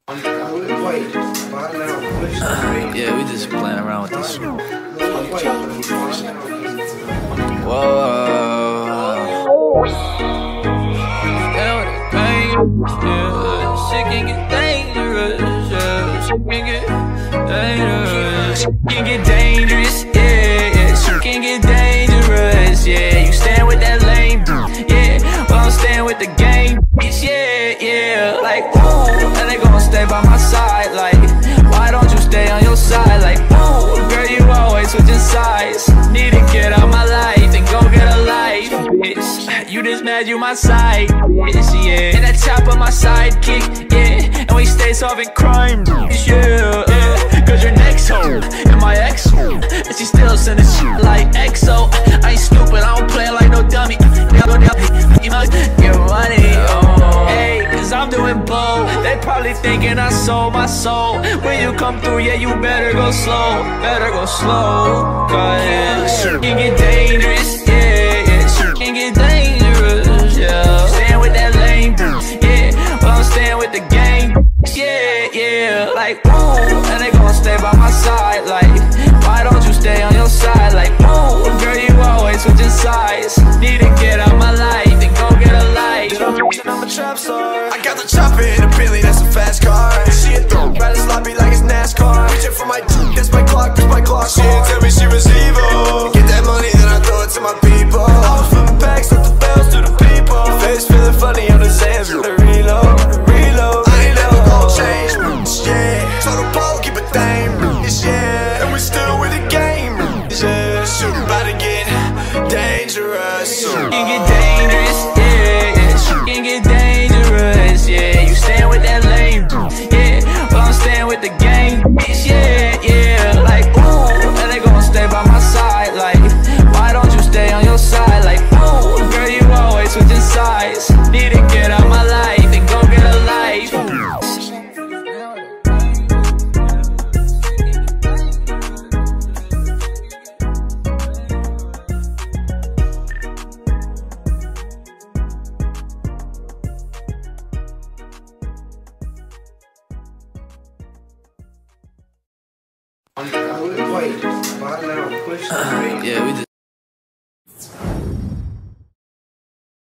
Yeah, we just playing around with this. Whoa. Shit can get dangerous. Shit can get dangerous. Shit can get dangerous. Yeah, shit can get dangerous. Yeah, you stand with that lame. Yeah, well I'm staying with the game. Yeah, like ooh, and they gon' stay by my side. Like, why don't you stay on your side? Like, ooh, girl, you always switching sides. Need to get out my life and go get a life, bitch. You just mad you my side, bitch, yeah. And that chop on my sidekick, yeah. And we stay solving crime, yeah. Cause your next hoe and my ex hoe, and she still sending shit like EXO. I ain't stupid, I don't play like no dummy. You must get money, oh. Hey, cause I'm doing both. They probably thinking I sold my soul. When you come through, yeah, you better go slow. Better go slow, cause shit can get dangerous, yeah. Shit can get dangerous, yeah. Staying with that lame, yeah. Well, I'm staying with the gang, yeah. Like, ooh, and they gon' stay by my side. Like, why don't you stay on your side? Like, ooh, girl, you always switching sides. Need to get out my life and go get a life. I'm a trap star. I got the chopper in a Bentley, that's a fast car. She a throw, riding sloppy like it's NASCAR. Reaching for my that's my clock, that's my clock. She didn't tell me she was evil. Get that money, then I throw it to my people. I was flipping packs, up the bells to the people. Face feeling funny on the Zans, reload. I ain't never gon' change, yeah. So the pole keep a thing, yeah. And we still with the game, yeah. Shit about to get dangerous. Shit can get dangerous, yeah. Shit can get dangerous, yeah. You stand with that lame, yeah. Well, I'm staying with the gang, yeah. Like, ooh, and they gon' stay by my side. Like, why don't you stay on your side? Like, ooh, girl, you always switching sides. Need to get out my life and go get a life. Yeah, we just